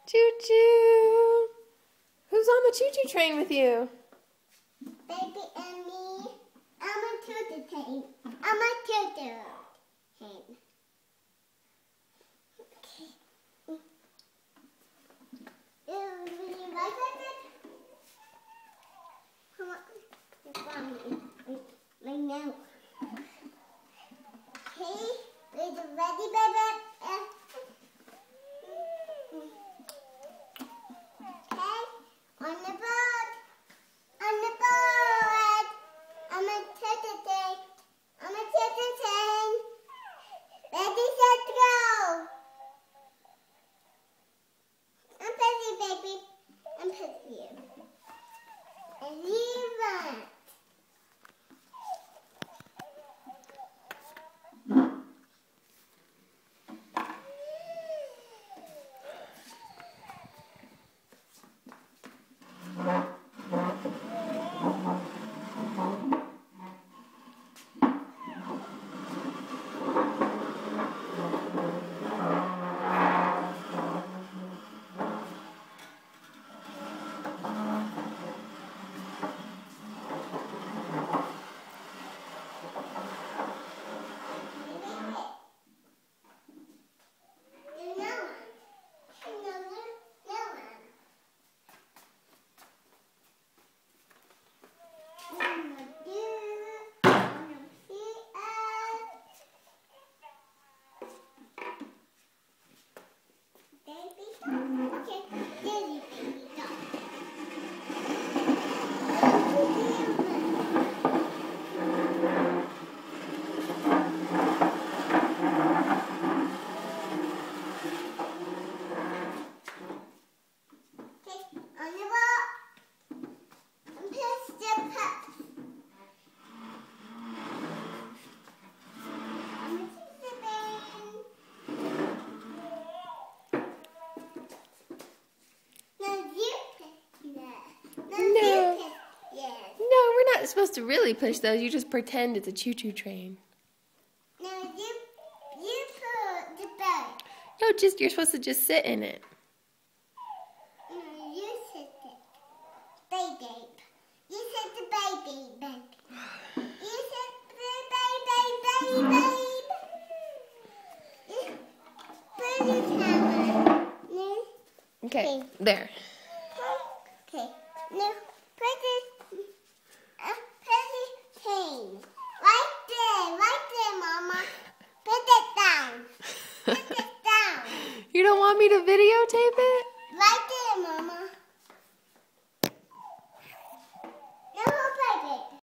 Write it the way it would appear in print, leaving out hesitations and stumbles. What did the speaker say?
Choo Choo. Who's on the choo choo train with you? Baby and me. I'm a choo choo train. I'm a choo choo train. Okay. Would you like it? Come on. It's on me. Right now. Okay. Are you ready, baby? On the board. On the board. I'm a turtle train. I'm a turtle train. Ready, set, go. I'm busy, baby. I'm busy. And you run. No, we're not supposed to really push those. You just pretend it's a choo-choo train. No, you put the bed. No, you're supposed to just sit in it. No, you sit it. Baby. You sit the baby, baby. You sit the baby, baby. Put your camera. No. Okay, there. Okay. No, put it chain. Right there, Mama. Put it down. Put it down. You don't want me to videotape it? Right there, Mama.